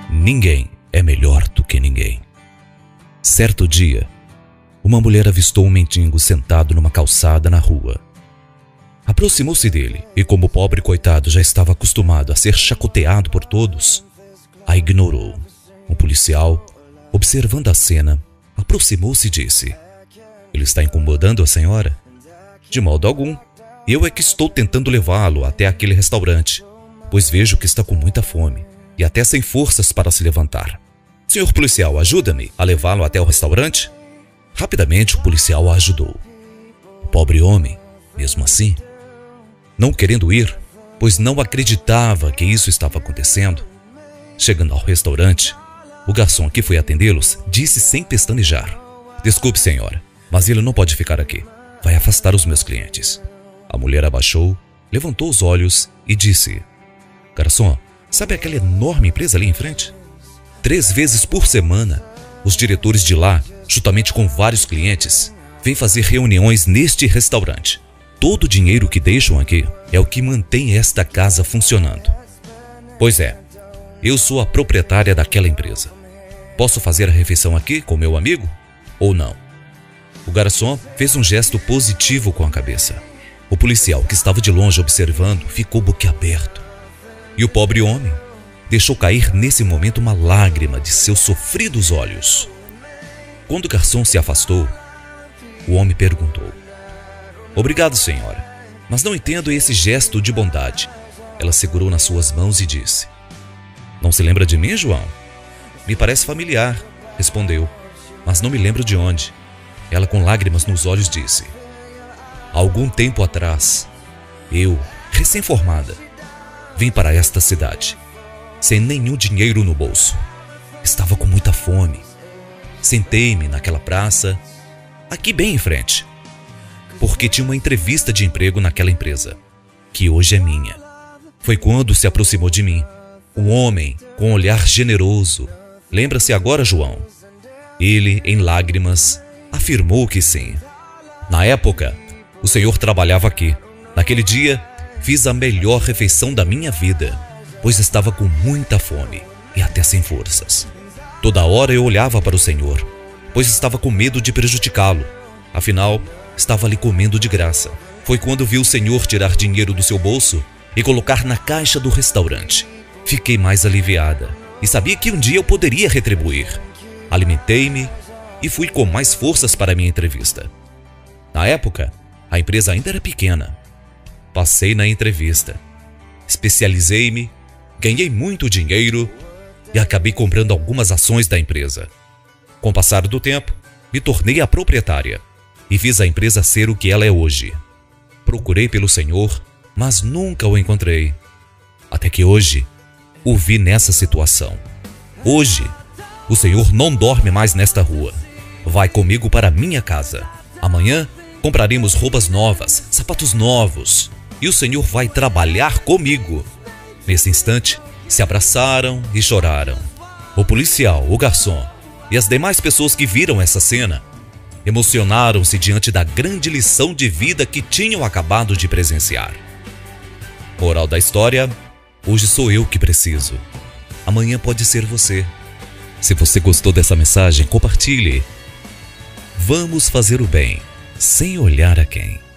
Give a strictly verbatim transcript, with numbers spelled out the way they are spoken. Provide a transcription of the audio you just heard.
Ninguém é melhor do que ninguém. Certo dia, uma mulher avistou um mendigo sentado numa calçada na rua. Aproximou-se dele e, como o pobre coitado já estava acostumado a ser chacoteado por todos, a ignorou. Um policial, observando a cena, aproximou-se e disse: "Ele está incomodando a senhora?" "De modo algum. Eu é que estou tentando levá-lo até aquele restaurante, pois vejo que está com muita fome e até sem forças para se levantar. Senhor policial, ajuda-me a levá-lo até o restaurante?" Rapidamente o policial o ajudou. O pobre homem, mesmo assim, não querendo ir, pois não acreditava que isso estava acontecendo, chegando ao restaurante, o garçom que foi atendê-los disse sem pestanejar: "Desculpe, senhora, mas ele não pode ficar aqui. Vai afastar os meus clientes." A mulher abaixou, levantou os olhos e disse: "Garçom, sabe aquela enorme empresa ali em frente? Três vezes por semana, os diretores de lá, juntamente com vários clientes, vêm fazer reuniões neste restaurante. Todo o dinheiro que deixam aqui é o que mantém esta casa funcionando. Pois é, eu sou a proprietária daquela empresa. Posso fazer a refeição aqui com meu amigo ou não?" O garçom fez um gesto positivo com a cabeça. O policial, que estava de longe observando, ficou boquiaberto. E o pobre homem deixou cair nesse momento uma lágrima de seus sofridos olhos. Quando o garçom se afastou, o homem perguntou: "Obrigado, senhora, mas não entendo esse gesto de bondade." Ela segurou nas suas mãos e disse: "Não se lembra de mim, João?" "Me parece familiar", respondeu, "mas não me lembro de onde." Ela, com lágrimas nos olhos, disse: "Há algum tempo atrás, eu, recém-formada, vim para esta cidade, sem nenhum dinheiro no bolso. Estava com muita fome. Sentei-me naquela praça, aqui bem em frente, porque tinha uma entrevista de emprego naquela empresa, que hoje é minha. Foi quando se aproximou de mim um homem com um olhar generoso. Lembra-se agora, João?" Ele, em lágrimas, afirmou que sim. "Na época, o senhor trabalhava aqui. Naquele dia, fiz a melhor refeição da minha vida, pois estava com muita fome e até sem forças. Toda hora eu olhava para o senhor, pois estava com medo de prejudicá-lo. Afinal, estava ali comendo de graça. Foi quando vi o senhor tirar dinheiro do seu bolso e colocar na caixa do restaurante. Fiquei mais aliviada e sabia que um dia eu poderia retribuir. Alimentei-me e fui com mais forças para a minha entrevista. Na época, a empresa ainda era pequena. Passei na entrevista, especializei-me, ganhei muito dinheiro e acabei comprando algumas ações da empresa. Com o passar do tempo, me tornei a proprietária e fiz a empresa ser o que ela é hoje. Procurei pelo senhor, mas nunca o encontrei. Até que hoje, o vi nessa situação. Hoje, o senhor não dorme mais nesta rua. Vai comigo para minha casa. Amanhã, compraremos roupas novas, sapatos novos, e o senhor vai trabalhar comigo." Nesse instante, se abraçaram e choraram. O policial, o garçom e as demais pessoas que viram essa cena emocionaram-se diante da grande lição de vida que tinham acabado de presenciar. Moral da história: hoje sou eu que preciso. Amanhã pode ser você. Se você gostou dessa mensagem, compartilhe. Vamos fazer o bem, sem olhar a quem.